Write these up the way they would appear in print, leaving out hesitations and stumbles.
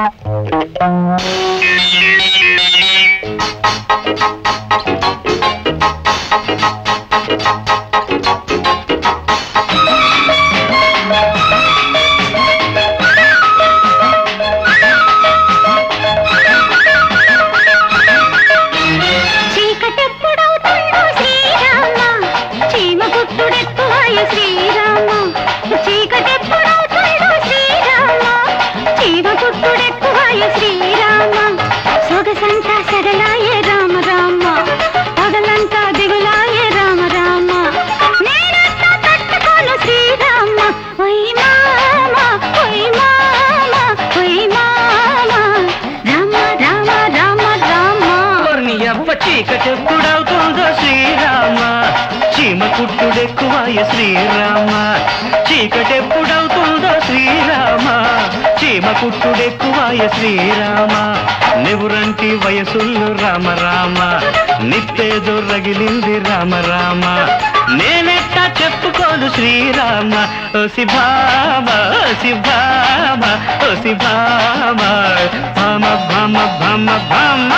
చీకటెప్పుడవుతుందో శ్రీరామ చీమ కుట్టుడెక్కువాయ శ్రీరామ చీకటెప్పుడవుతుందో శ్రీరామ చీమ కుట్టుడెక్కువాయ శ్రీరామ నెవురంటి వయసుల్లో రామ రామ నిప్పేదో రగిలింది రామ రామ నేనెట్టా చెప్పుకోను శ్రీరామ ఓ శిభామ ఓ శిభామ ఓ శిభామ భామ భామ భామ భామ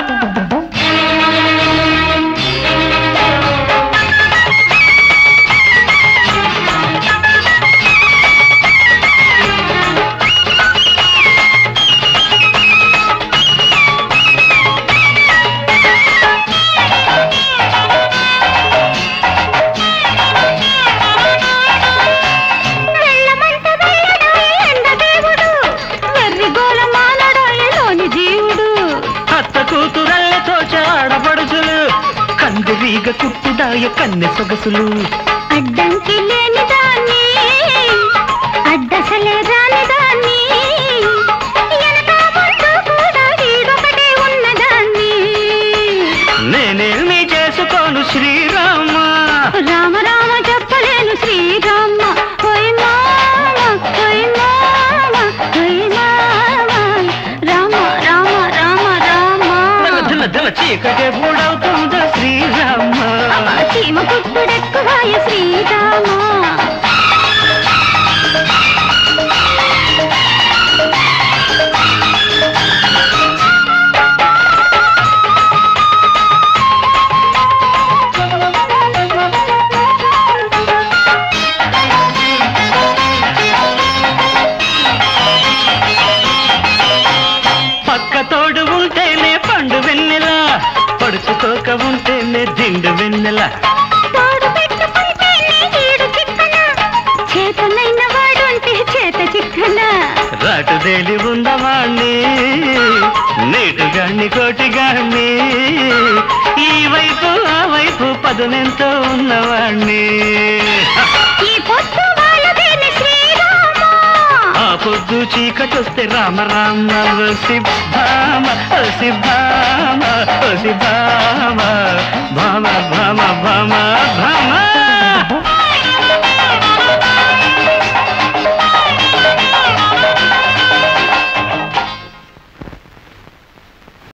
కందిరీగ కుట్టుదాయ కన్నె సొగసులు అడ్డంకి లేని దాన్ని అడ్డసలే రాని దాన్ని కూడా వీడొకటే ఉన్నదాన్ని నేనేమి చేసుకోను శ్రీరామ రామ రామ చెప్పలేను శ్రీరామ ఓయ్ మామ ఓయ్ మామ ఓయ్ మామ రామ రామ రామ రామ దిల చీకటెప్పుడవుతుందో శ్రీరామ చీమ కుట్టుడెక్కువాయ శ్రీరామ పక్క తోడు ఉంటేనే పండు వెన్నెల పడుచుకోక ఉంటేనే దిండు వెన్నెల తోడు పెట్టుకుంటేనే ఈడు చిక్కన చేతనైన వాడుంటే చేత చిక్కన రాటుదేలి ఉన్నవాణ్ణి నీటుగాన్ని కోటిగాన్ని ఈ వైపు ఆ వైపు పదునెంతో ఉన్నవాణ్ణి ఈ పొద్దు వాళ్ళదేని శ్రీరామ ఆ పొద్దు చీకటొస్తే రామ రామ ఓ శిభామ ఓ శిభామ ఓ శిభామ భామ భామ భామ